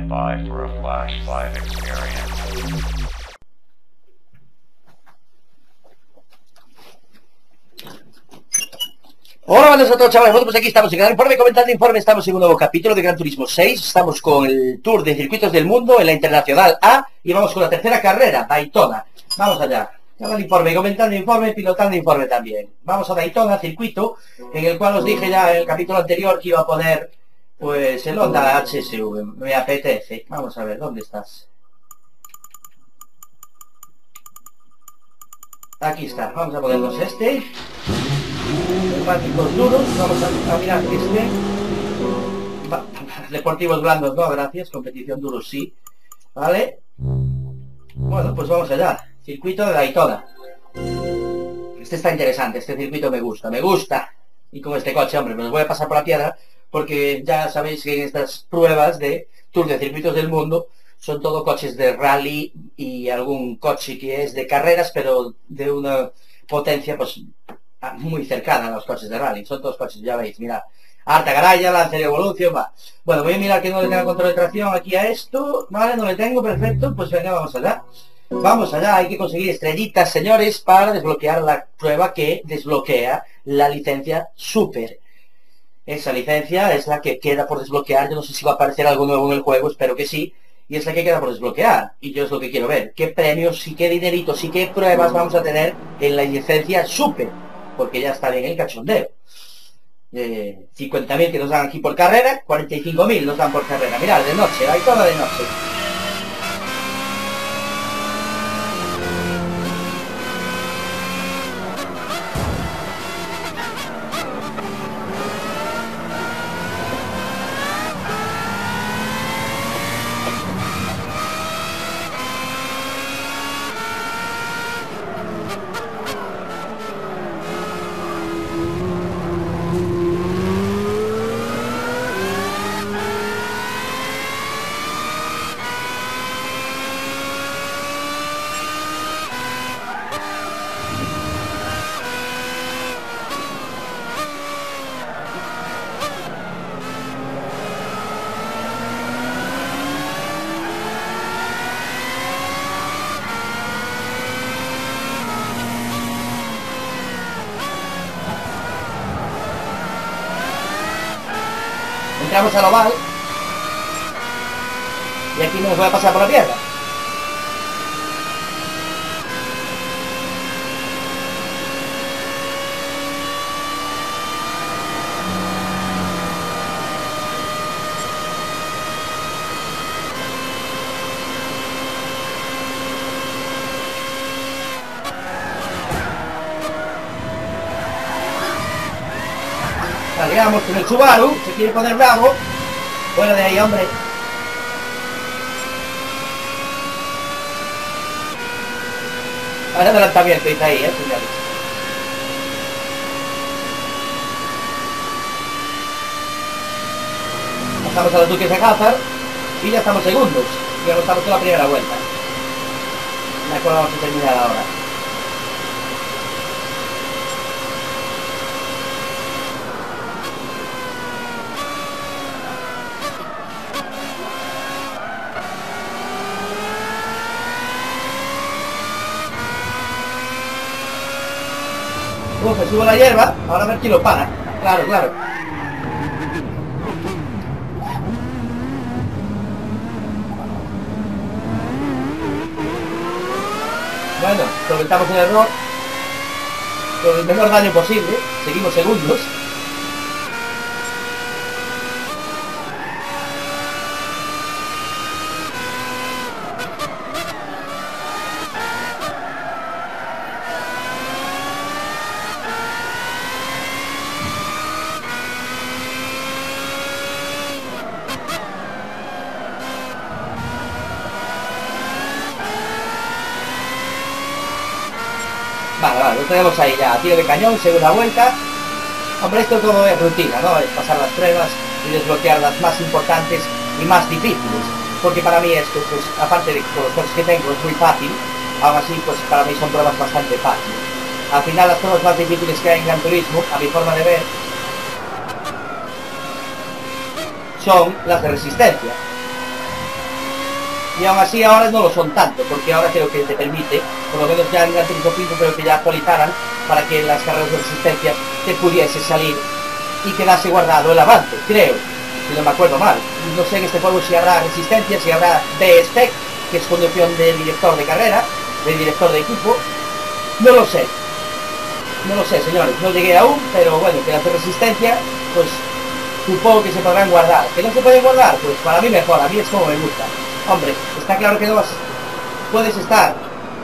Stand by for a flashlight experience. Hola, buenas a todos, chavales. Bueno, pues aquí estamos en Gran Informe, comentando informe. Estamos en un nuevo capítulo de Gran Turismo 6. Estamos con el Tour de Circuitos del Mundo en la Internacional A. Y vamos con la tercera carrera, Daytona. Vamos allá. Hago el informe, comentando informe, pilotando informe también. Vamos a Daytona, circuito, en el cual os dije ya en el capítulo anterior que iba a poner, pues, el Honda HSV. Me apetece. Vamos a ver, ¿dónde estás? Aquí está. Vamos a ponernos este. Neumáticos duros, vamos a mirar este. Deportivos blandos no, gracias. Competición duros sí. Vale. Bueno, pues vamos allá. Circuito de Daytona. Este está interesante, este circuito me gusta, Y con este coche, hombre, me los voy a pasar por la piedra, porque ya sabéis que en estas pruebas de Tour de Circuitos del Mundo son todo coches de rally y algún coche que es de carreras, pero de una potencia, pues, muy cercana a los coches de rally. Son todos coches, ya veis, mirad. Harta Garaya, Lancer Evolution, va. Bueno, voy a mirar que no le tenga control de tracción aquí a esto. Vale, no le tengo, perfecto. Pues venga, vamos allá. Vamos allá, hay que conseguir estrellitas, señores, para desbloquear la prueba que desbloquea la licencia Super. Esa licencia es la que queda por desbloquear. Yo no sé si va a aparecer algo nuevo en el juego, espero que sí. Y es la que queda por desbloquear. Y yo es lo que quiero ver. ¿Qué premios y qué dineritos y qué pruebas vamos a tener en la licencia Super? Porque ya está bien el cachondeo. 50.000 que nos dan aquí por carrera, 45.000 nos dan por carrera. Mirad, de noche, hay todo de noche. Entramos al oval y aquí nos voy a pasar por la piedra. Salgamos con el Subaru, se quiere poner bravo. Fuera de ahí, hombre. Hay adelantamiento, está ahí, señores. Pasamos a los Duques de Hazard y ya estamos segundos. Ya estamos en la primera vuelta. La cual vamos a terminar ahora. Me subo la hierba, ahora a ver quién lo para. Claro, claro. Bueno, cometamos un error con el menor daño posible. Seguimos segundos. Vale, lo tenemos ahí ya, tiro de cañón, segunda vuelta. Hombre, esto todo es rutina, ¿no? Es pasar las pruebas y desbloquear las más importantes y más difíciles. Porque para mí esto, pues, aparte de que con los coches que tengo es muy fácil, aún así, pues, para mí son pruebas bastante fáciles. Al final, las pruebas más difíciles que hay en Gran Turismo, a mi forma de ver, son las de resistencia. Y aún así ahora no lo son tanto, porque ahora creo que te permite, por lo menos ya en Gran Turismo 5 creo que ya actualizaran para que las carreras de resistencia te pudiese salir y quedase guardado el avance, creo, si no me acuerdo mal. No sé en este juego si habrá resistencia, si habrá B-Spec, que es conducción del director de carrera, del director de equipo, no lo sé. No lo sé, señores, no llegué aún, pero bueno, que las de resistencia, pues supongo que se podrán guardar. ¿Que no se pueden guardar? Pues para mí mejor, a mí es como me gusta. Hombre, está claro que no vas... puedes estar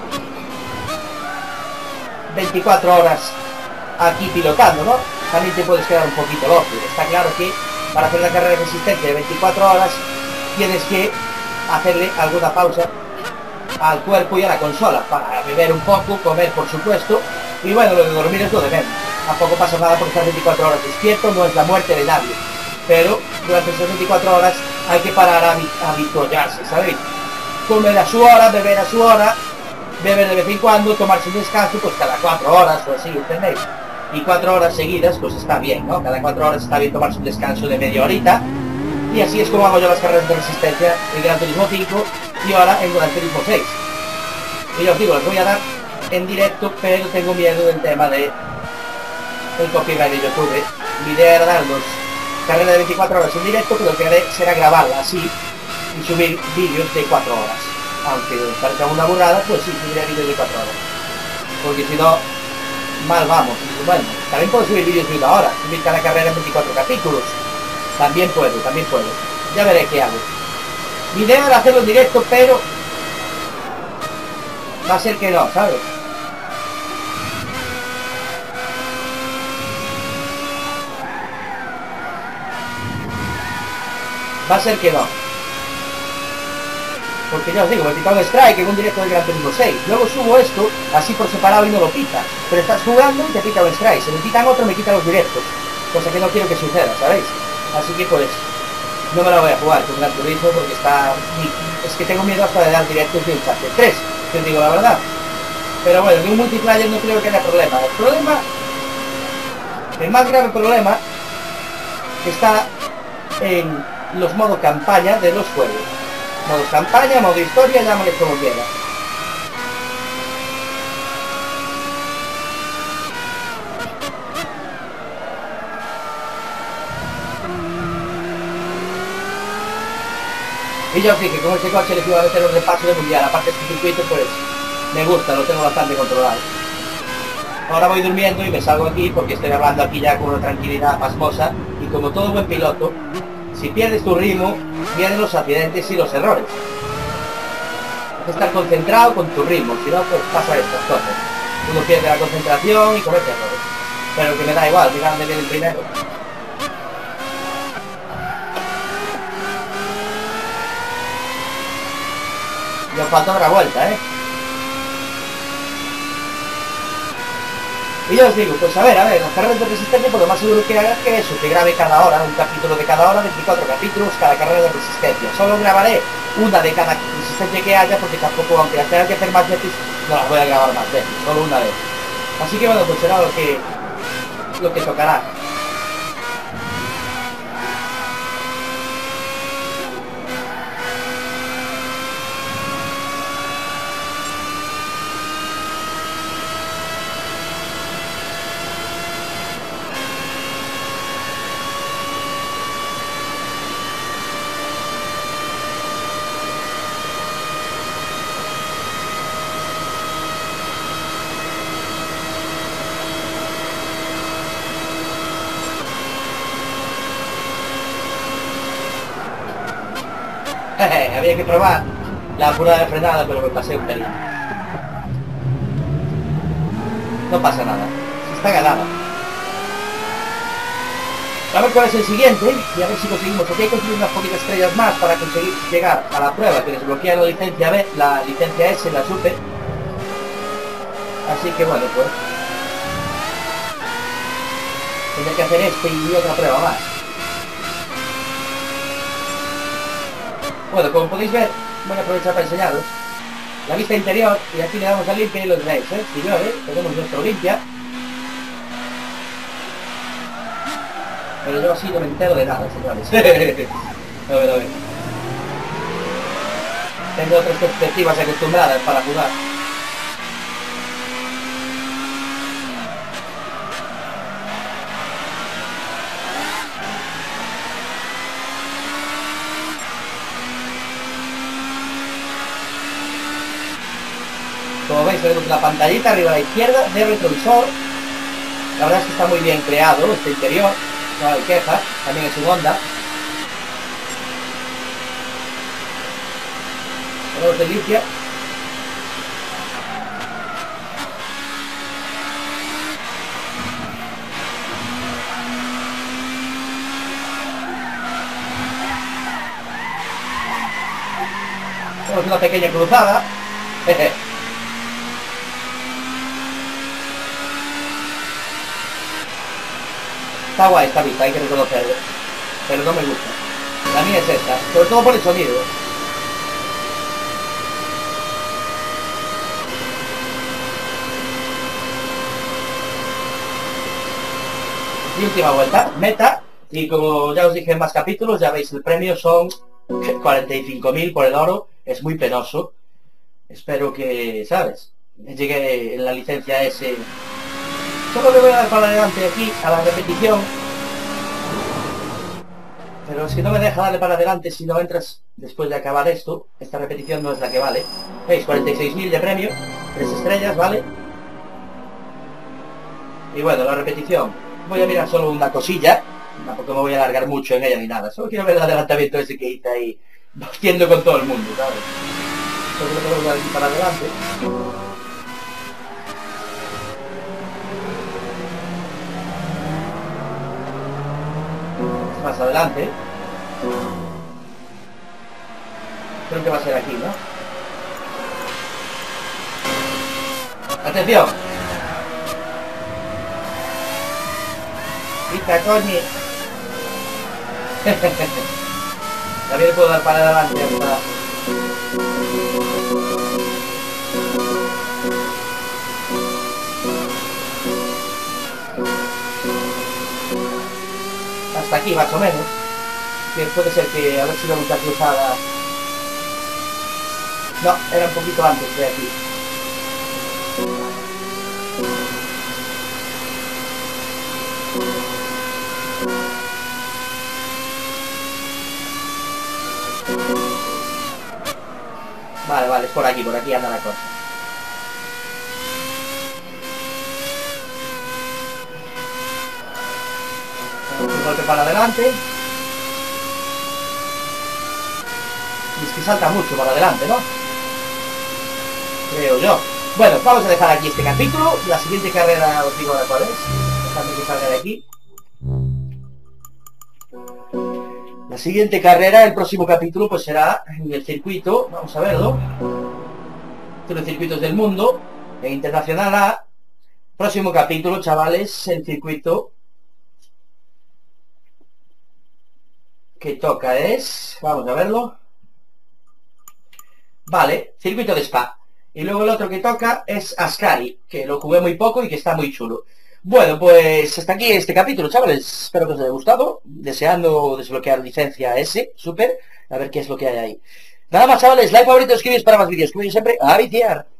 24 horas aquí pilotando, ¿no? También te puedes quedar un poquito loco. Está claro que para hacer la carrera de resistencia de 24 horas tienes que hacerle alguna pausa al cuerpo y a la consola para beber un poco, comer por supuesto, y bueno, lo de dormir es lo de menos. Tampoco pasa nada por estar 24 horas despierto, no es la muerte de nadie, pero durante esas 24 horas hay que parar a habituallarse, ¿sabéis? Comer a su hora, beber a su hora, beber de vez en cuando, tomarse un descanso pues cada 4 horas o así, ¿entendéis? Y 4 horas seguidas pues está bien, ¿no? Cada 4 horas está bien tomarse un descanso de media horita, y así es como hago yo las carreras de resistencia en Gran Turismo 5 y ahora en Gran Turismo 6. Y yo os digo, les voy a dar en directo, pero tengo miedo del tema de el copyright de YouTube. Mi idea era darnos carrera de 24 horas en directo, pero lo que haré será grabarla así y subir vídeos de 4 horas. Aunque parezca una burrada, pues sí, subiré vídeos de 4 horas. Porque si no, mal vamos. Bueno, también puedo subir vídeos de 1 hora, subir cada carrera en 24 capítulos. También puedo. Ya veré qué hago. Mi idea era hacerlo en directo, pero va a ser que no, ¿sabes? Va a ser que no. Porque ya os digo, me pita un strike en un directo de Gran Turismo 6. Luego subo esto, así por separado y no lo pita. Pero estás jugando y te pita un strike. Si me pitan otro, me quitan los directos. Cosa que no quiero que suceda, ¿sabéis? Así que pues, no me la voy a jugar con Gran Turismo porque está... Es que tengo miedo hasta de dar directos de Uncharted 3, que os digo la verdad. Pero bueno, en un multiplayer no creo que haya problema. El más grave problema está en los modos campaña de los juegos. Modo campaña, modo historia, llámale como quiera. Y yo sí que con ese coche le iba a meter un repaso de mundial. Aparte este circuito pues me gusta, lo tengo bastante controlado. Ahora voy durmiendo y me salgo aquí porque estoy hablando aquí ya con una tranquilidad pasmosa. Y como todo buen piloto, si pierdes tu ritmo, vienen los accidentes y los errores. Hay que estar concentrado con tu ritmo, si no pues pasa estas cosas. Uno pierde la concentración y comete errores. Pero que me da igual, mira dónde viene el primero. Y os falta otra vuelta, ¿eh? Y yo os digo, pues a ver, las carreras de resistencia, pues lo más seguro que haga que eso, que grabe cada hora, un capítulo de cada hora, 24 capítulos, cada carrera de resistencia. Solo grabaré una de cada resistencia que haya, porque tampoco, aunque las tenga que hacer más veces, no las voy a grabar más veces, solo una vez. Así que bueno, pues será lo que tocará. Había que probar la apurada de frenada, pero me pasé un pelín. No pasa nada, está ganada. A ver cuál es el siguiente y a ver si conseguimos. Aquí hay que conseguir unas poquitas estrellas más para conseguir llegar a la prueba que desbloquea la licencia B, la licencia S, la Super. Así que bueno, pues tendré que hacer este y otra prueba más. Bueno, como podéis ver, voy a aprovechar para enseñaros la vista interior y aquí le damos a limpia y lo veis, señores, tenemos nuestro limpia. Pero yo así no me entero de nada, señores. A ver. Tengo otras perspectivas acostumbradas para jugar. Como veis tenemos la pantallita arriba a la izquierda de retrovisor. La verdad es que está muy bien creado este interior, no hay quejas, también es un Honda. Tenemos de limpia. Tenemos una pequeña cruzada. Está guay esta vista, hay que reconocerlo. Pero no me gusta. La mía es esta, sobre todo por el sonido. Y última vuelta, meta. Y como ya os dije en más capítulos, ya veis el premio son 45.000 por el oro. Es muy penoso. Espero que, ¿sabes? Llegue en la licencia ese. Solo le voy a dar para adelante aquí a la repetición. Pero es que no me deja darle para adelante si no entras después de acabar esto. Esta repetición no es la que vale. ¿Veis? 46.000 de premio. 3 estrellas, ¿vale? Y bueno, la repetición. Voy a mirar solo una cosilla. Tampoco me voy a alargar mucho en ella ni nada. Solo quiero ver el adelantamiento ese que hice ahí. Batiendo con todo el mundo, ¿sabes? Solo lo tengo que dar aquí para adelante. Más adelante. Creo que va a ser aquí, ¿no? ¡Atención! ¡Pica, coño! También puedo dar para adelante hasta... hasta aquí más o menos, que puede ser que haber sido mucha cruzada. No, era un poquito antes de aquí. Vale, es por aquí anda la cosa. Un golpe para adelante. Y es que salta mucho para adelante, ¿no? Creo yo. Bueno, vamos a dejar aquí este capítulo. La siguiente carrera os digo ahora cuál es. Dejadme que salga de aquí. La siguiente carrera, el próximo capítulo, pues será en el circuito. Vamos a verlo. Los circuitos del mundo. En Internacional A. Próximo capítulo, chavales, el circuito que toca es... Vamos a verlo. Vale, circuito de Spa. Y luego el otro que toca es Ascari, que lo jugué muy poco y que está muy chulo. Bueno, pues hasta aquí este capítulo, chavales. Espero que os haya gustado. Deseando desbloquear licencia S, super. A ver qué es lo que hay ahí. Nada más, chavales. Like, favorito, suscribís para más vídeos. Como yo siempre, a viciar.